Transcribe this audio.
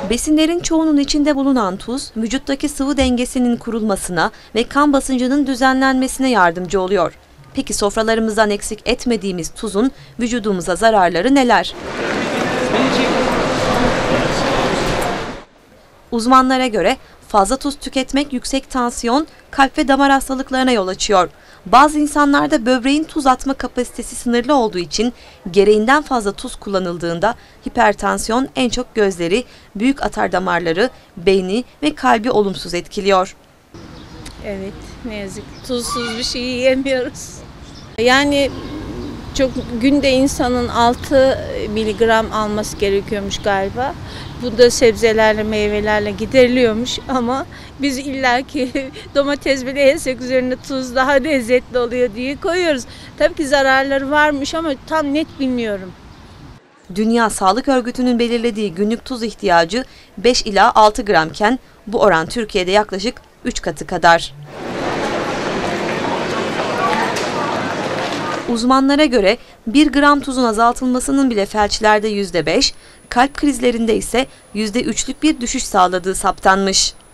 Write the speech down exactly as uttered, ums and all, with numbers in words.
Besinlerin çoğunun içinde bulunan tuz, vücuttaki sıvı dengesinin kurulmasına ve kan basıncının düzenlenmesine yardımcı oluyor. Peki sofralarımızdan eksik etmediğimiz tuzun vücudumuza zararları neler? Uzmanlara göre fazla tuz tüketmek yüksek tansiyon, kalp ve damar hastalıklarına yol açıyor. Bazı insanlarda böbreğin tuz atma kapasitesi sınırlı olduğu için gereğinden fazla tuz kullanıldığında hipertansiyon en çok gözleri, büyük atar damarları, beyni ve kalbi olumsuz etkiliyor. Evet, ne yazık ki tuzsuz bir şey yiyemiyoruz. Yani çok günde insanın altı miligram alması gerekiyormuş galiba. Bu da sebzelerle, meyvelerle gideriliyormuş ama biz illaki domates bile yesek üzerine tuz daha lezzetli oluyor diye koyuyoruz. Tabii ki zararları varmış ama tam net bilmiyorum. Dünya Sağlık Örgütü'nün belirlediği günlük tuz ihtiyacı beş ila altı gramken bu oran Türkiye'de yaklaşık üç katı kadar. Uzmanlara göre bir gram tuzun azaltılmasının bile felçlerde yüzde beş, kalp krizlerinde ise yüzde üçlük bir düşüş sağladığı saptanmış.